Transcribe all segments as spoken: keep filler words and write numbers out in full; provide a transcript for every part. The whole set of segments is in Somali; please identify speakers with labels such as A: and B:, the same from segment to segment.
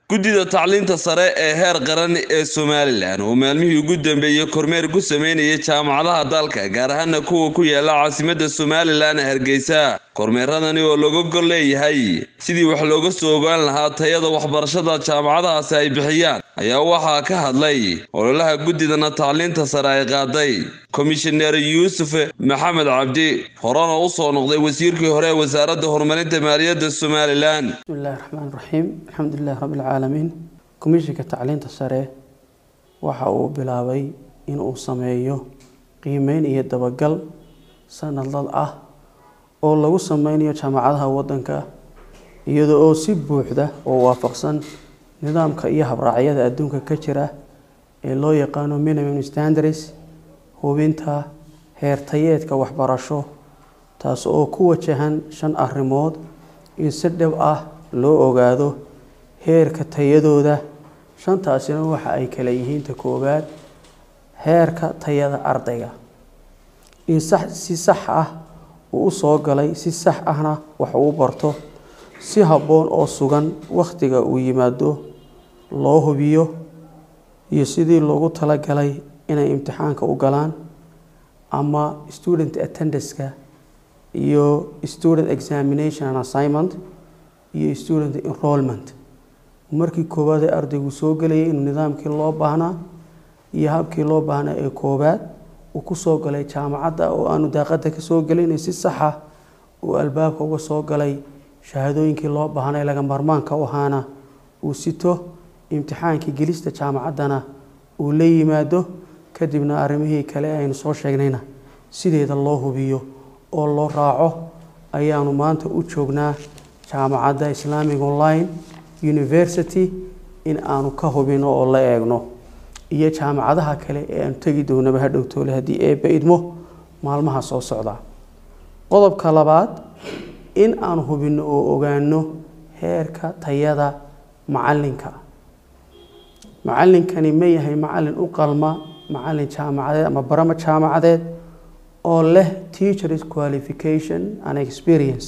A: Guddida tacliinta sare ee heer qaran ee Somaliland oo maalmihii ugu dambeeyay kormeer ku sameynayay jaamacadaha dalka gaar ahaan kuwa ku yaala caasimadda Somaliland Hargeysa. Kormeeradani oo lagu gol leeyahay sidii wax looga soo ogaan lahaa tayada waxbarashada jaamacadahaasi ay bixiyaan ayaa waxaa ka hadlay ololaha guddida tacliinta sare ay qaaday Commissioner Yusuf Maxamed Cabdi horena u soo noqday wasiirkii hore ee wasaaradda horumarinta maaliyadda Somaliland.
B: Bismillahir Rahmanir Rahiim. Alxamdulillahi rabbil caalamiin. Komishiga tacliinta sare waxa uu bilaabay in uu sameeyo qiimeyn iyo dabagal sanadlad ah oo lagu sameynayo jaamacadaha wadanka iyadoo oo si buuxda oo waafaqsan nidaamka iyo habraacyada adduunka ka jira ee loo yaqaan minimum standards hubinta heer tayeedka waxbarasho taas oo ku wajahan shan arrimood in si dhab ah loo ogaado heerka tayadooda. shantaasina waxa ay kala yihiin ta koowaad heerka tayada ardayga in sax si sax ah uu soo galay si sax ahna wax uu barto si habboon oo sugan waqtiga uu yimaado loo hubiyo iyo sidii loogu tala galay inay imtixaanka u galaan ama student attendance-ka iyo student examination and assignment iyo student enrollment. markii koowaad ee ardaygu soo galayay in nidaamkii loo baahnaa iyo habkii loo baahnaa ee koowaad uu ku soo galay jaamacadda oo aanu daaqada ka soo galin si sax ah oo albaabka uga soo galay shahaadooyinkii loo baahnaa laga marmaanka u ahaana uu sito imtixaankii gelista jaamacaddana uu la yimaado kadibna arrimihii kale aynu soo sheegnayna sideeda loo hubiyo oo loo raaco ayaanu maanta u joognaa jaamacadda Islamic Online University in aanu ka hubino oo la eegno iyo jaamacadaha kale ee aan tagi doonaba hadhow toole hadii ay baydmo maalmaha soo socda. qodobka labaad in aan hubino oo ogaano heerka tayada macalinka. macalinkani ma yahay macalin u qalma macalin jaamacadeed ama barama jaamacadeed oo leh teacher's qualification and experience.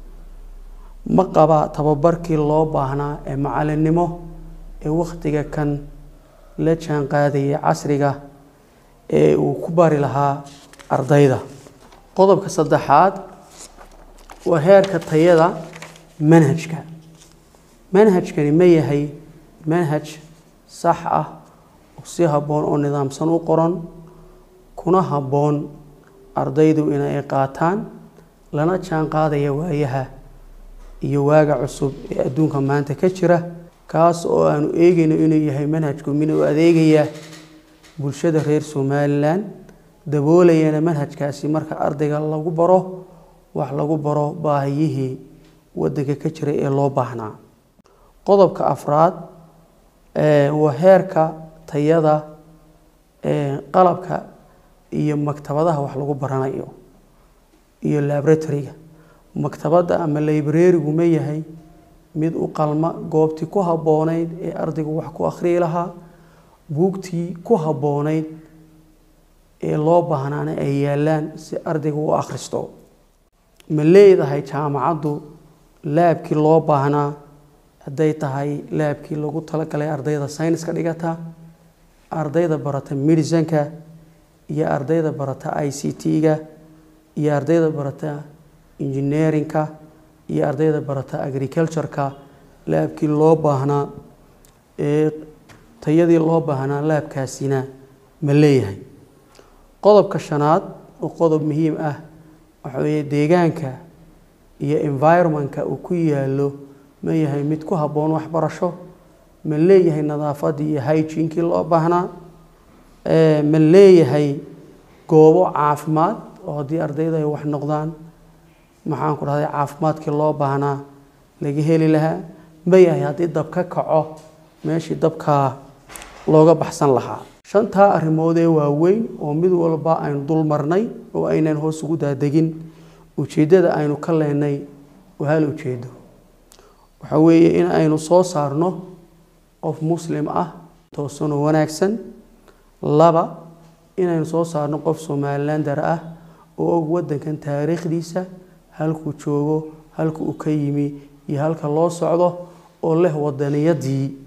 B: ma qaba tababarkii loo baahnaa ee macalinimo ee waqtiga kan la jaan qaadaya casriga ee uu ku bari lahaa ardayda. qodobka saddexaad waa heerka tayada manhajka. manhajkani ma yahay manhaj sax ah oo si habboon oo nidaamsan u qoran kuna habboon ardaydu inay qaataan lana jaan qaadaya waayaha iyo waaga cusub ee adduunka maanta ka jira kaas oo aanu eegayno inuu yahay manhajku mid u adeegaya bulshada reer Somaliland daboolayana manhajkaasi marka ardayga lagu baro wax lagu baro baahiyihii wadanka ka jira ee loo baahnaa. qodobka afraad ee waa heerka tayada ee qalabka iyo maktabadaha wax lagu baranayo iyo laboratory-ga. maktabadda ama library-gu ma yahay mid u qalma goobtii ku habboonayd ee ardaygu wax ku akhriyi lahaa buugtii ku habboonayd ee loo baahnaana ay yaalaan si ardaygu u akhristo. ma leedahay jaamacaddu laabkii loo baahnaa hadday tahay laabkii lagu talagalay ardayda sayniska dhigata ardayda barata medicine-ka iyo ardayda barata I C T-ga iyo ardayda barata engineering-ka iyo ardayda barata agriculture-ka laabkii loo baahnaa ee tayadii loo baahnaa laabkaasina ma leeyahay. qodobka shanaad oo qodob muhiim ah waxa weeye deegaanka iyo environment-ka uu ku yaalo ma yahay mid ku habboon waxbarasho ma leeyahay nadaafadii iyo hygiene-kii loo baahnaa ee ma leeyahay goobo caafimaad oo haddii ardayda ay wax noqdaan maxaan ku dhahday caafimaadkii loo baahnaa laga heli lahaa ma yahay haddii dab ka kaco meeshii dabka looga baxsan lahaa. shantaa arrimood ee waaweyn oo mid walba aynu dul marnay oo aynan hoos ugu daadegin ujeedada aynu ka leenay oo hal ujeedo waxa weeye in aynu soo saarno qof muslim ah toosan oo wanaagsan. laba in aynu soo saarno qof Somalilander ah oo og wadankan taariikhdiisa halku joogo halku uu ka yimi iyo halka loo socdo oo leh wadaniyadii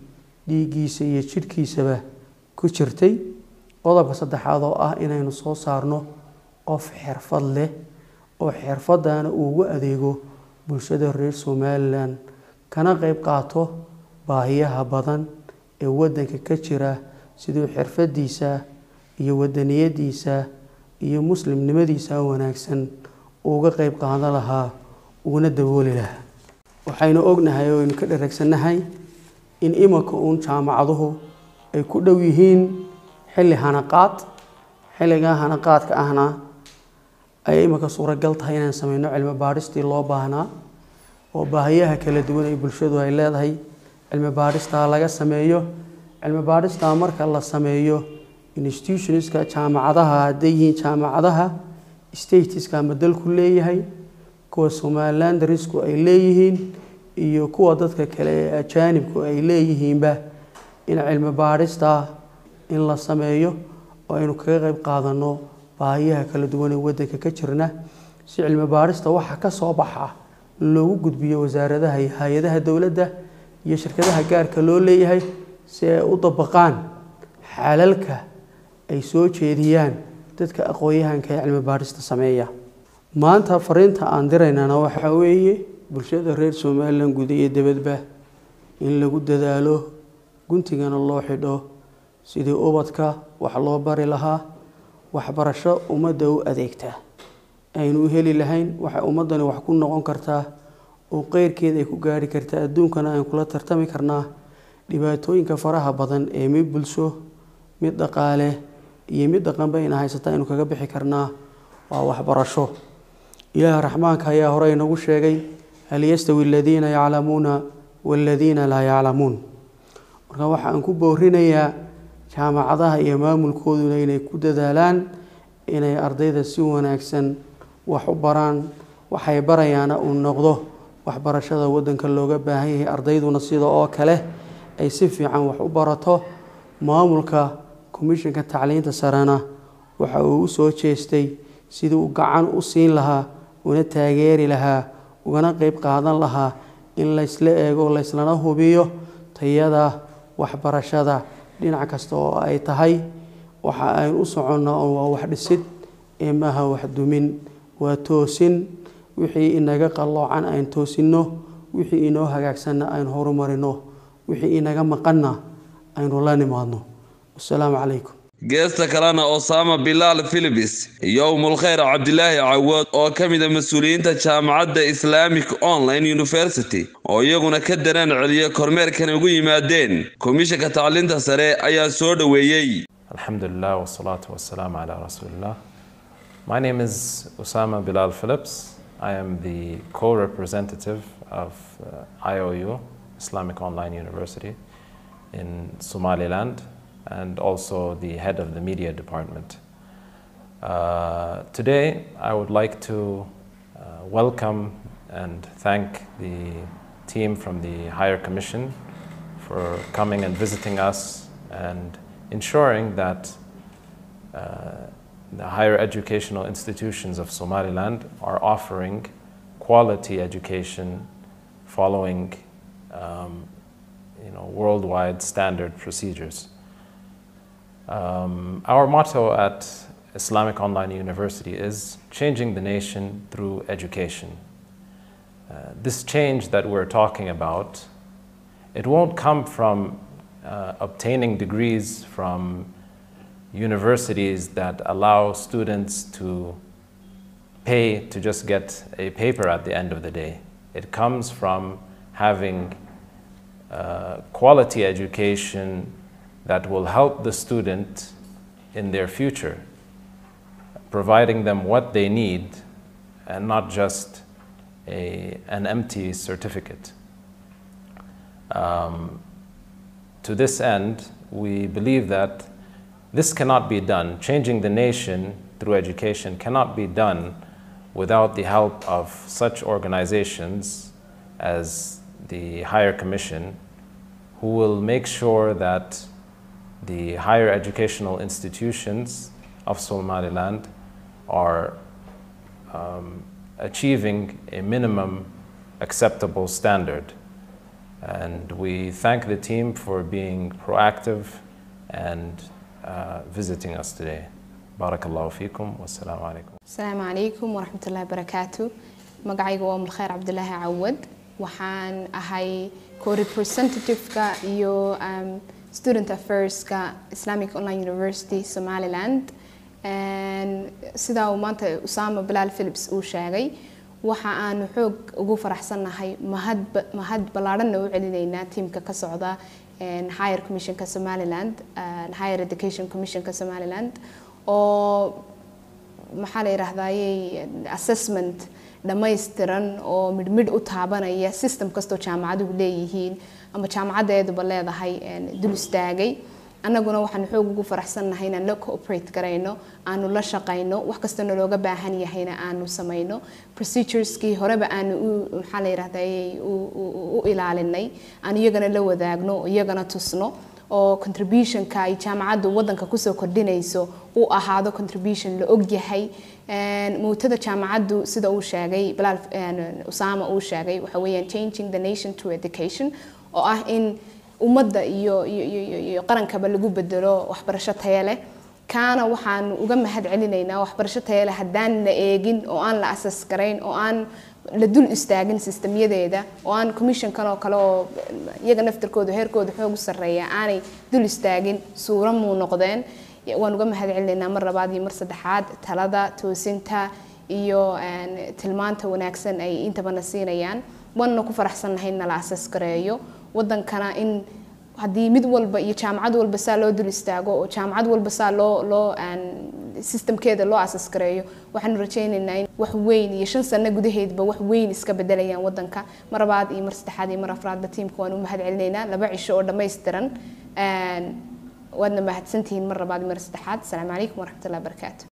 B: dhiiggiisa iyo jidhkiisaba ku jirtay. qodobka saddexaad oo ah inaynu soo saarno qof xirfad leh oo xirfadana ugu adeego bulshada reer Somaliland kana qayb qaato baahiyaha badan ee wadanka ka jira sidoo xirfadiisa iyo wadaniyadiisa iyo muslimnimadiisa wanaagsan uga qayb qaadan lahaa una dabooli lahaa. waxaynu ognahay oo ka dhereegsanahay in imanka uun jaamacaduhu ay ku dhow yihiin xilli hanaqaad xilliga hanaqaadka ahna ay imanka suuragal tahay inaan sameyno cilmi baaristii loo baahnaa oo baahiyaha kala duwan ee bulshadu ay leedahay cilmi baarista laga sameeyo. cilmi baarista marka la sameeyo institutionska jaamacadaha haday yihiin jaamacadaha stateska ama dalku leeyahay kuwa Somaliland risku ay leeyihiin iyo kuwa dadka kale ee ajaanibku ay leeyihiinba in cilmi baarista in la sameeyo oo aynu kaga qayb qaadano baahiyaha kala duwan ee wadanka ka jirna si cilmi baarista waxa ka soo baxa loogu gudbiyo wasaaradaha iyo hay'adaha dawladda iyo shirkadaha gaarka loo leeyahay si ay u dabaqaan xalalka ay soo jeediyaan dadka aqoonyahanka ee cilmi baarista sameeya. maanta fariinta aan diraynana waxa weeye bulshada reer Somaliland guud iyo dibadba in lagu dadaalo guntigana loo xidho sidii ubadka wax loo bari lahaa waxbarasho ummadda u adeegta aynu heli lahayn waxa ummadani wax ku noqon kartaa oo qeyrkeeda ay ku gaari kartaa adduunkana aan kula tartami karnaa dhibaatooyinka faraha badan ee mid bulsho mid dhaqaale iyo mid dhaqanba in haysata inuu kaga bixi karnaa waa waxbarasho. ilaaha raxmaanka ayaa hore inagu sheegay hal yastawi alladheena ya'lamuuna walladheena laa ya'lamuun. marka waxa aan ku boorinayaa jaamacadaha iyo maamulkooduna inay ku dadaalaan inay ardayda si wanaagsan wax u baraan waxay barayaana uu noqdo waxbarashada wadanka looga baahan yahay ardayduna sida oo kale ay si fiican wax u barato. maamulka komishanka tacliinta sarana waxa uu soo jeestay sidii uu gacan u siin lahaa una taageeri lahaa ugana qayb qaadan lahaa in la isla eego la islana hubiyo tayada waxbarashada dhinac kasta oo ay tahay. waxa ay u soconaa oo wax dhisid ee maaha wax dumin waa toosin wixii inaga qaloocan aan toosino wixii inoo hagaagsanna aan horumarino wixii inaga maqanna aynu la nimaadno. assalaamu calaykum.
A: geesta kalena Osama Bilal Philips iyo Mulkhair Abdullahi Awood oo kamid ah mas'uuliyiinta jaamacadda Islamic Online University oo iyaguna ka dareen celiya kormeerkan ugu yimaadeen komishanka tacliinta sare ayaa soo dhaweeyay.
C: Alhamdulillah wassalatu wassalamu ala rasulillah. My name is Osama Bilal Philips. I am the co-representative of uh, I O U, Islamic Online University in Somaliland, and also the head of the media department. Uh, today, I would like to uh, welcome and thank the team from the Higher Commission for coming and visiting us and ensuring that uh, the higher educational institutions of Somaliland are offering quality education following um, you know, worldwide standard procedures. Um, our motto at Islamic Online University is changing the nation through education. Uh, this change that we're talking about, it won't come from uh, obtaining degrees from universities that allow students to pay to just get a paper at the end of the day. It comes from having uh, quality education that will help the student in their future, providing them what they need and not just a, an empty certificate. Um, to this end, we believe that this cannot be done. Changing the nation through education cannot be done without the help of such organizations as the Higher Commission, who will make sure that the higher educational institutions of Somaliland are um, achieving a minimum acceptable standard. And we thank the team for being proactive and uh, visiting us today. Barakallahu feekum. Wassalamu alaikum.
D: Assalamu alaikum wa rahmatullahi wa barakatuh. Magacaygu waa Mulkhair Abdullahi Awad. Waxaan ahay co-representative-ka iyo um, student affairs-ka Islamic Online University Somaliland. And sida uu maanta Usama Bilal Phillips uu sheegay, waxa aan xoog ugu faraxsanahay mahad mahad balaaran u celinaynaa teamka ka socda and Higher Commission ka Somaliland and Higher Education Commission ka Somaliland oo maxaa la yiraahdaa assessment dhammaystiran oo mid mid u taabanaya system kasto jaamacaduhu leeyihiin ama jaamacadeeduba leedahay dul istaagay. annaguna waxaan xoog ugu faraxsanahay inaan la cooperate gareyno aanu la shaqeyno wax kasta oo looga baahan yahayna aanu sameeyno procedureski horeba aanu maxaa la yiraahdaa u ilaalinay aan iyagana la wadaagno iyagana tusno oo contribution-ka ay jaamacaddu wadanka ku soo kordhinayso uu ahaado contribution la og yahay mootada jaamacaddu sida uu sheegay Bilal Usama uu sheegay waxa weeyaan changing the nation through education oo ah in ummadda iyo iyo qarankaba lagu bedelo waxbarasho tayo leh kaana waxaan uga mahad celinaynaa waxbarasho tayo leh hadaan la eegin oo aan la asas gareyn oo aan la dul istaagin systemyadeeda oo aan commission kan oo kale oo iyaga naftirkooda heerkooda xoog u sareeya aanay dul istaagin suura muu noqdeen waan uga mahad celinaynaa mar labaad iyo mar saddexaad talada toosinta iyo tilmaanta wanaagsan ay intaba nasiinayaan waan ku faraxsanahay in la asas gareeyo wadankana in hadii mid walba iyo jaamacad walba saa loo dul istaago oo jaamacad walba saa loo loo aan systemkeeda loo asas gareeyo waxaan rajaynaynaa in wax weyn iyo shan sano gudaheedba wax weyn iska bedelayaan wadanka mar labaad iyo mar saddexaad iyo mar afraad teamku waan u mahad celinaynaa laba cisho oo dhameystiran een waadna mahadsantihiin mar labaad iyo mar saddexaad. Assalaamu alaykum wa rahmatullahi wa barakatuh.